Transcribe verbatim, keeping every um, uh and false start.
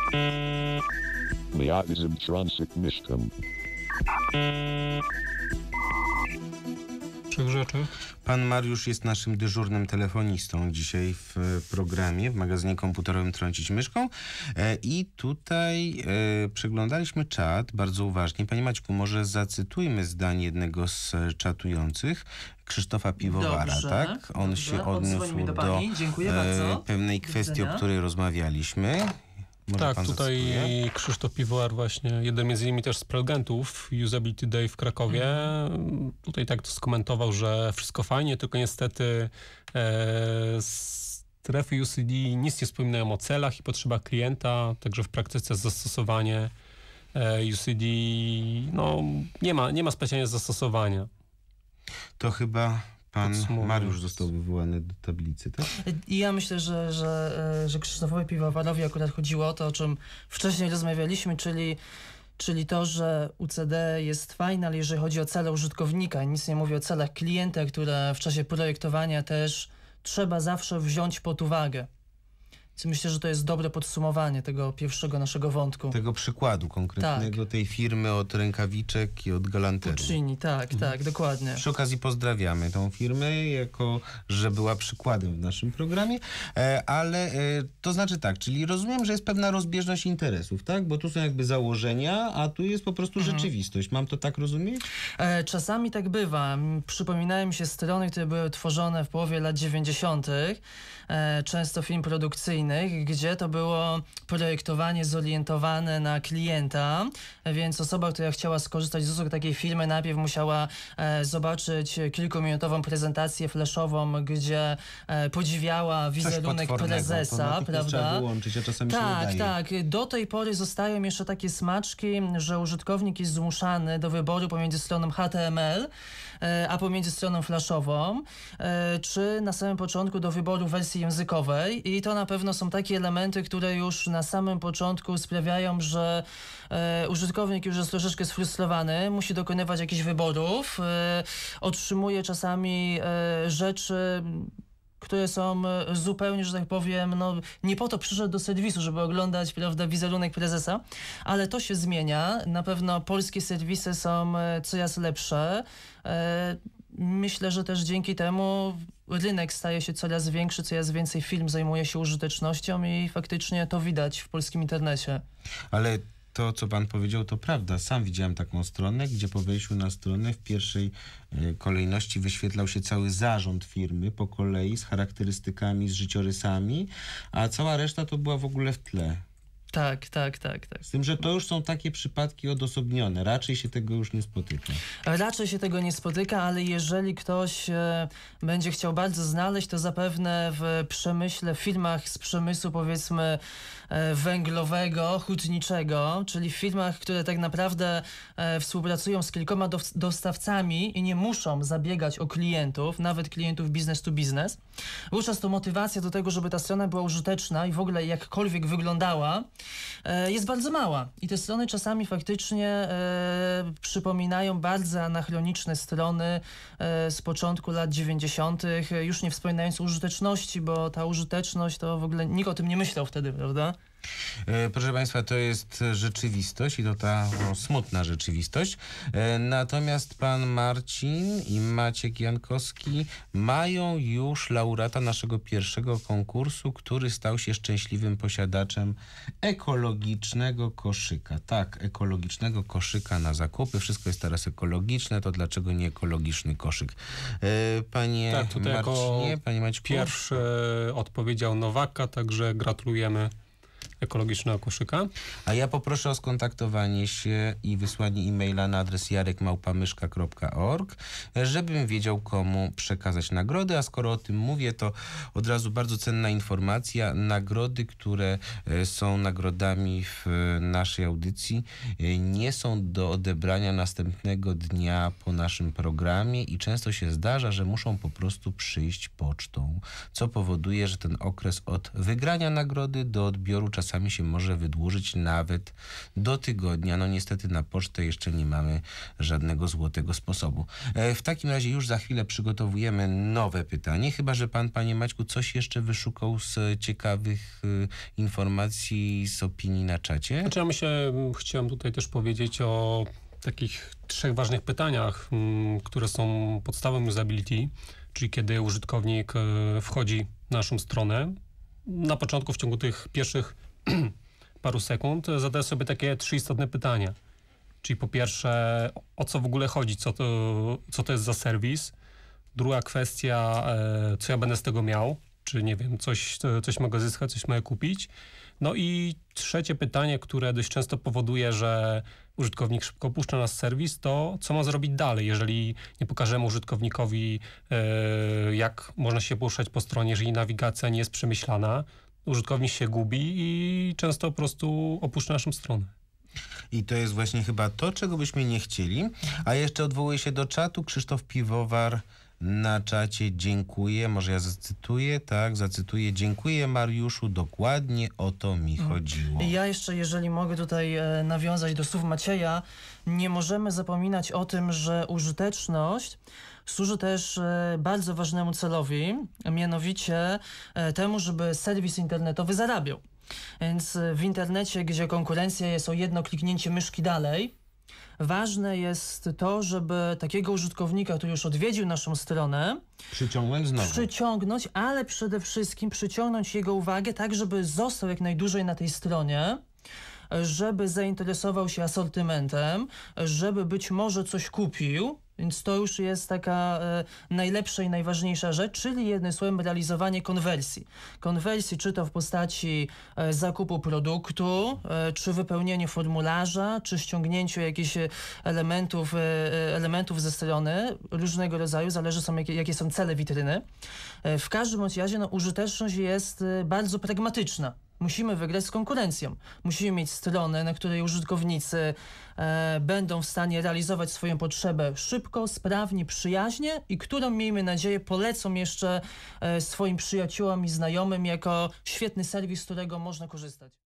Miasm Transik Miszkam. Trzech rzeczy. Pan Mariusz jest naszym dyżurnym telefonistą dzisiaj w programie, w magazynie komputerowym Trącić Myszką. E, I tutaj e, przeglądaliśmy czat bardzo uważnie. Panie Maćku, może zacytujmy zdanie jednego z czatujących, Krzysztofa Piwowara, Dobrze, tak? On dobrze. się odniósł do, do, pani. Dziękuję e, bardzo. pewnej Do kwestii, widzenia. o której rozmawialiśmy. Może Tak, pan tutaj zacytuje? Krzysztof Piwoar właśnie, jeden między innymi też z prelegentów Usability Day w Krakowie, mm. tutaj tak to skomentował, że wszystko fajnie, tylko niestety e, strefy U C D nic nie wspominają o celach i potrzebach klienta, także w praktyce zastosowanie e, U C D no, nie ma, nie ma specjalnie zastosowania. To chyba pan Podsumowując. Mariusz został wywołany do tablicy, tak? I ja myślę, że, że, że Krzysztofowi Piwowarowi akurat chodziło o to, o czym wcześniej rozmawialiśmy, czyli, czyli to, że U C D jest fajne, ale jeżeli chodzi o cele użytkownika, nic nie mówię o celach klienta, które w czasie projektowania też trzeba zawsze wziąć pod uwagę. Więc myślę, że to jest dobre podsumowanie tego pierwszego naszego wątku. Tego przykładu konkretnego, Tak. tej firmy od rękawiczek i od galanterii. Puccini, tak, tak, dokładnie. Przy okazji pozdrawiamy tą firmę, jako że była przykładem w naszym programie, e, ale e, to znaczy tak, czyli rozumiem, że jest pewna rozbieżność interesów, tak? Bo tu są jakby założenia, a tu jest po prostu Mhm. rzeczywistość. Mam to tak rozumieć? E, czasami tak bywa. M, Przypominają mi się strony, które były tworzone w połowie lat dziewięćdziesiątych, e, często film produkcyjnych, gdzie to było projektowanie zorientowane na klienta, więc osoba, która chciała skorzystać z usług takiej firmy, najpierw musiała e, zobaczyć kilkuminutową prezentację flashową, gdzie e, podziwiała wizerunek Coś prezesa, potwornego, to prawda? trzeba wyłączyć, a czasami się nie Tak, daje. tak. Do tej pory zostają jeszcze takie smaczki, że użytkownik jest zmuszany do wyboru pomiędzy stroną H T M L, e, a pomiędzy stroną flashową, e, czy na samym początku do wyboru wersji językowej. I to na pewno są takie elementy, które już na samym początku sprawiają, że e, użytkownik już jest troszeczkę sfrustrowany, musi dokonywać jakichś wyborów, e, otrzymuje czasami e, rzeczy, które są zupełnie, że tak powiem, no nie po to przyszedł do serwisu, żeby oglądać, prawda, wizerunek prezesa, ale to się zmienia. Na pewno polskie serwisy są coraz lepsze. E, myślę, że też dzięki temu rynek staje się coraz większy, coraz więcej firm zajmuje się użytecznością i faktycznie to widać w polskim internecie. Ale to, co pan powiedział, to prawda. Sam widziałem taką stronę, gdzie po wejściu na stronę w pierwszej e, kolejności wyświetlał się cały zarząd firmy po kolei z charakterystykami, z życiorysami, a cała reszta to była w ogóle w tle. Tak, tak, tak, tak. Z tym, że to już są takie przypadki odosobnione. Raczej się tego już nie spotyka. Raczej się tego nie spotyka, ale jeżeli ktoś e, będzie chciał bardzo znaleźć, to zapewne w przemyśle, w firmach z przemysłu, powiedzmy, e, węglowego, hutniczego, czyli w firmach, które tak naprawdę e, współpracują z kilkoma dow- dostawcami i nie muszą zabiegać o klientów, nawet klientów business to business, wówczas to motywacja do tego, żeby ta strona była użyteczna i w ogóle jakkolwiek wyglądała, e, jest bardzo mała. I te strony czasami faktycznie e, przypominają bardzo anachroniczne strony e, z początku lat dziewięćdziesiątych, już nie wspominając o użyteczności, bo ta użyteczność to w ogóle nikt o tym nie myślał wtedy, prawda? E, proszę państwa, to jest rzeczywistość i to ta no, smutna rzeczywistość. E, natomiast pan Marcin i Maciek Jankowski mają już laureata naszego pierwszego konkursu, który stał się szczęśliwym posiadaczem ekologicznego koszyka. Tak, ekologicznego koszyka na zakupy. Wszystko jest teraz ekologiczne, to dlaczego nie ekologiczny koszyk? E, panie Tak, tutaj Marcinie, jako panie Maćku? pierwszy odpowiedział Nowaka, także gratulujemy ekologicznego koszyka. A ja poproszę o skontaktowanie się i wysłanie e-maila na adres jarek małpa myszka kropka org, żebym wiedział, komu przekazać nagrody. A skoro o tym mówię, to od razu bardzo cenna informacja. Nagrody, które są nagrodami w naszej audycji, nie są do odebrania następnego dnia po naszym programie i często się zdarza, że muszą po prostu przyjść pocztą, co powoduje, że ten okres od wygrania nagrody do odbioru czasami czasami się może wydłużyć nawet do tygodnia. No niestety na pocztę jeszcze nie mamy żadnego złotego sposobu. E, w takim razie już za chwilę przygotowujemy nowe pytanie, chyba że pan, panie Maćku, coś jeszcze wyszukał z ciekawych y, informacji, z opinii na czacie. Znaczy ja myślę, chciałem tutaj też powiedzieć o takich trzech ważnych pytaniach, m, które są podstawą usability, czyli kiedy użytkownik e, wchodzi na naszą stronę, na początku w ciągu tych pierwszych paru sekund zadaje sobie takie trzy istotne pytania. Czyli po pierwsze, o co w ogóle chodzi, co to, co to jest za serwis. Druga kwestia, e, co ja będę z tego miał, czy nie wiem, coś, coś mogę zyskać, coś mogę kupić. No i trzecie pytanie, które dość często powoduje, że użytkownik szybko opuszcza nasz serwis, to co ma zrobić dalej, jeżeli nie pokażemy użytkownikowi, e, jak można się poruszać po stronie, jeżeli nawigacja nie jest przemyślana, użytkownik się gubi i często po prostu opuszcza naszą stronę. I to jest właśnie chyba to, czego byśmy nie chcieli. A jeszcze odwołuję się do czatu. Krzysztof Piwowar na czacie dziękuję. Może ja zacytuję? Tak, zacytuję. Dziękuję, Mariuszu, dokładnie o to mi chodziło. Ja jeszcze, jeżeli mogę tutaj e, nawiązać do słów Macieja, nie możemy zapominać o tym, że użyteczność służy też e, bardzo ważnemu celowi, mianowicie e, temu, żeby serwis internetowy zarabiał. Więc w internecie, gdzie konkurencja jest o jedno kliknięcie myszki dalej, ważne jest to, żeby takiego użytkownika, który już odwiedził naszą stronę, Przyciągnąć znowu. przyciągnąć, ale przede wszystkim przyciągnąć jego uwagę tak, żeby został jak najdłużej na tej stronie, żeby zainteresował się asortymentem, żeby być może coś kupił. Więc to już jest taka e, najlepsza i najważniejsza rzecz, czyli jednym słowem realizowanie konwersji. Konwersji czy to w postaci e, zakupu produktu, e, czy wypełnieniu formularza, czy ściągnięciu jakichś elementów, e, elementów ze strony różnego rodzaju, zależy są jakie, jakie są cele witryny. E, w każdym bądź razie no, użyteczność jest e, bardzo pragmatyczna. Musimy wygrać z konkurencją. Musimy mieć stronę, na której użytkownicy e, będą w stanie realizować swoją potrzebę szybko, sprawnie, przyjaźnie i którą, miejmy nadzieję, polecą jeszcze e, swoim przyjaciołom i znajomym jako świetny serwis, z którego można korzystać.